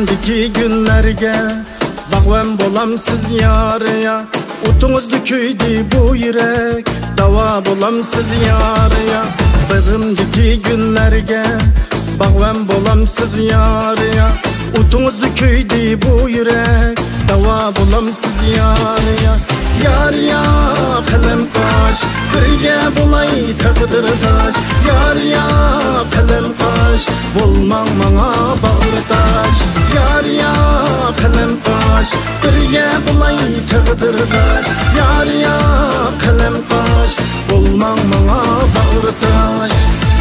Bag'rimdiki günlerge Bağvan bolam siz yarıya Utunuzdu köydü bu yürek Dava bolam siz yarıya Bag'rimdiki günlerge Bağvan bolam siz yarıya Utunuzdu köydü bu yürek Dava bolam siz yarıya Yarıya kalem kaş Birge bulay takdırdaş Yarıya kalem kaş Bulman bana bağırdaş Yarıya kalem kaş Birge bulay takdırdaş Yarıya kalem kaş Bulman bana bağırdaş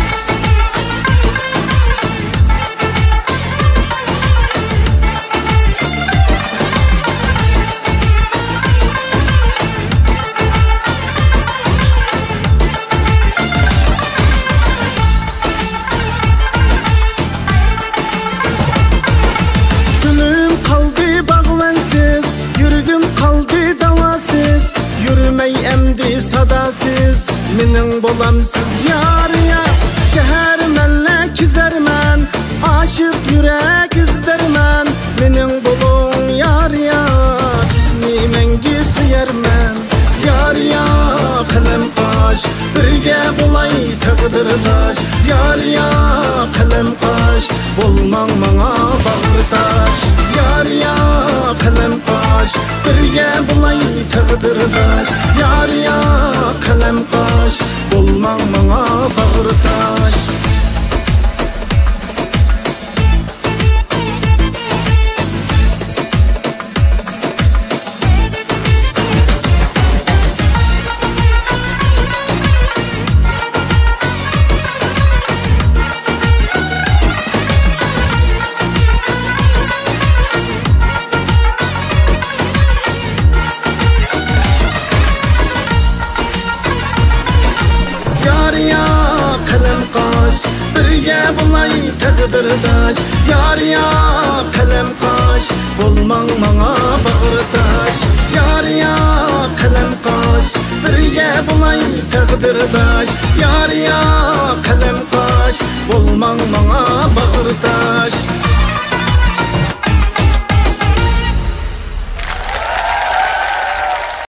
Emdi sadasız Minin bolam siz yarıya Şehir menle kizermen Aşık yürek izdermen Minin bolun yarıya Sizni mengi suyermen Yarıya kalem kaş Birge bulay takdırdaş Yarıya kalem kaş Bulman bana bağırdaş Yarıya kalem kaş Birge bulay takdırdaş Yarıya kalem kaş Bulman bana bağırdaş Birge bulay takdırdaş Yarıya kalem kaş Bulman bana bağırdaş Yarıya kalem kaş Birge bulay takdırdaş Yarıya kalem kaş Bulman bana bağırdaş